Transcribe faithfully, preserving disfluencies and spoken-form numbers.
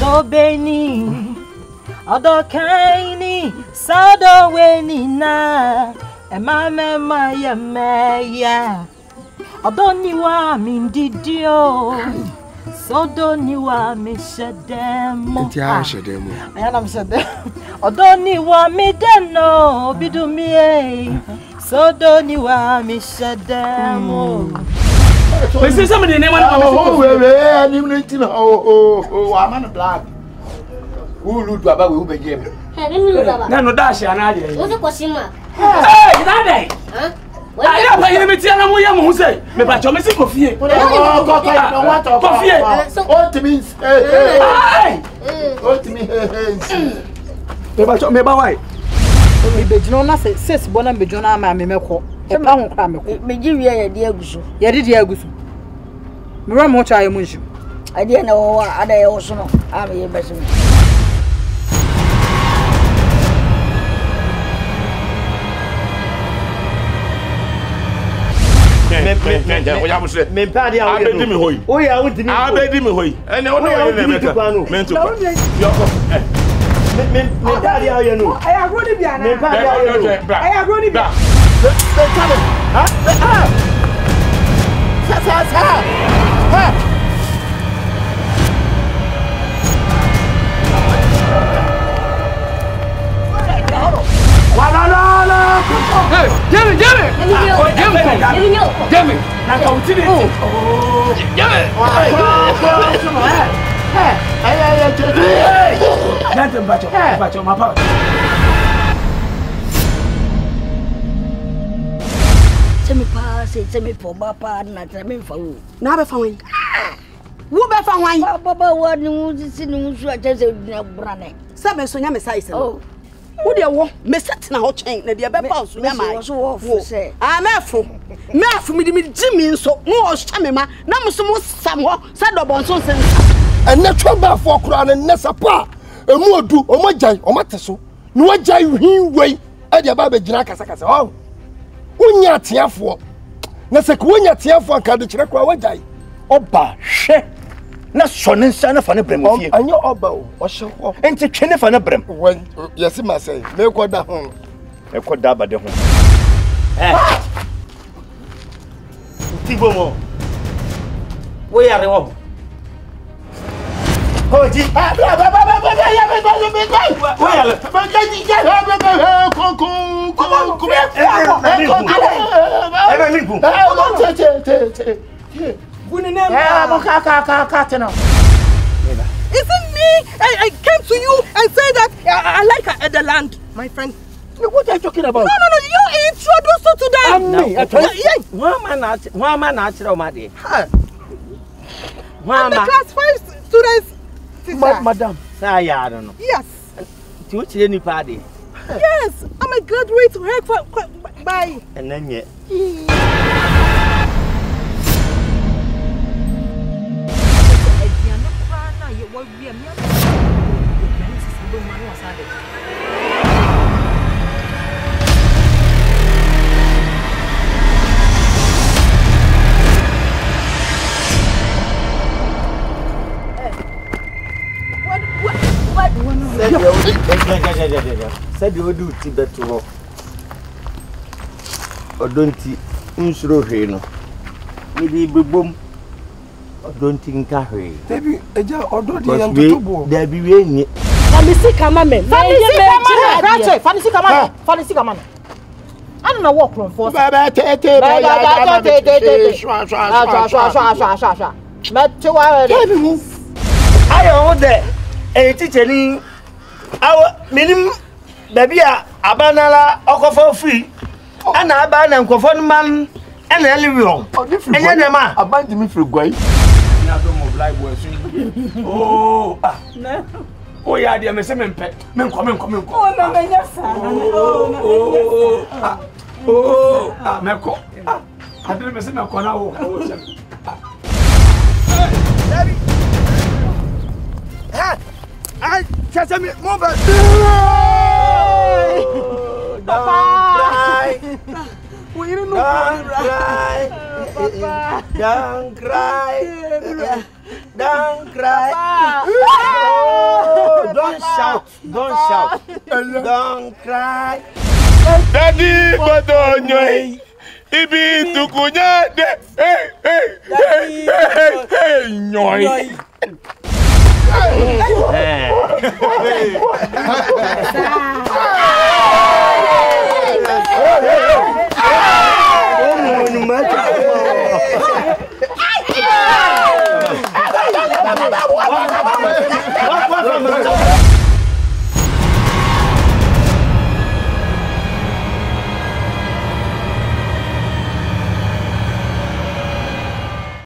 Adobeni, Adokaini, Sado Wenina, and my Maya Maya. Adoniwa Mindidio, Sodoniwa Mishademo. I am Shadem. Adoniwa Midano, Bidumie, Sodoniwa Mishademo. We see somebody name one. Oh, oh, oh, I'm on a black. Who look about who became? No, no, dash, and I did. What's the question? Hey, that day. Huh? I am paying me tell them who say, me but you're missing coffee. Oh, coffee. What to me? Hey, what to me? Me but me by me be Jonah says, Bonam be Jonah, my meko. A pound cram. Me give you a dear goose. Ya did ya goose. Mira much I am with you. I didn't know what I also know. I'm a best. Me party I bed me hoy. Oh yeah, I went to I bed me hoy. And no no men to me me daddy how you know. I am running behind. Me party how you know. I am running behind. They coming. Huh? Ah. Sa sa sa. Ha. Wala la la. Hey, Jimmy, Jimmy. Jimmy, Jimmy. Na ka utini. Oh. Jimmy. Hey, hey, hey, Jimmy. Dante mbacho, mbacho mapa. Semi pa, semi po ba pa na semi fa wo. Na be fa wan. Wo be fa wan. Baba wa ni wo si ni wo su a chese na brane. Sa me so nya me sai se. Oh. Who dey wo me set na ho chen na dey be pa so nya mai. So wo fo se. Ah me fo. Me fo me di me jimi nso. Wo o sha me ma na mo so mo sam ho sa do bon so sen. Enne twa ba fo kura na nessa pa. Emu odu o mo jai o mate so. Ni wo jai hin wei. E dey ba be gina kasa kasa. Oh. Unya tiafo. Na se ko unya tiafo aka de kire kwa wo jai. Oba hwe. Na sone nsa na fa ne brem fie. Anyo oba o, o hye ho. Enti twe ne fa ne brem. Yes ma say, me ko da ho. E ko da ba de ho. Eh. Ti bomo. Wo yare wo. Hoji. Ah, bla bla bla bla ya me do me do. Wo yare. Ba ka ji ja ha ba ba ko ko ko ko. Eh, eh, lipu. Eh, te te te te. Yeah, isn't me? I, I came to you and said that I, I like uh, the land, my friend. What are you talking about? No, no, no. You introduced her to them. I'm me. Yeah. One man, one man, natural, my dear. One man. Class five students. Ma Madam. Say, I don't know. Yes. To which any party? Yes. I'm a graduate to help for by. And then yet. What we are not. Said you do Tibet to walk. Or don't you insure Reno? Maybe boom. Don't think I heard. Debbie, a jar or don't you? Debbie, we Fancy come on, man. Fancy, fancy come on, fancy come on. I don't know what from for. I own that a teacher. Our minimum baby, a banana, or for free, and a banana and conform man and a living room. And then a man abandoned me for going. Oh, no. Oh, yeah, dear, Miss Men Pet. Men come, come, come. Oh, no, yes, oh, oh, ah, Meko. I didn't miss my corner. I just a minute more. Don't cry. We don't know. Don't cry. Don't cry. Don't cry. shout. Don't shout. Don't cry. Daddy, but don't you? Ibi tukunya de. Hey, hey, hey, hey, hey, noy. Hey.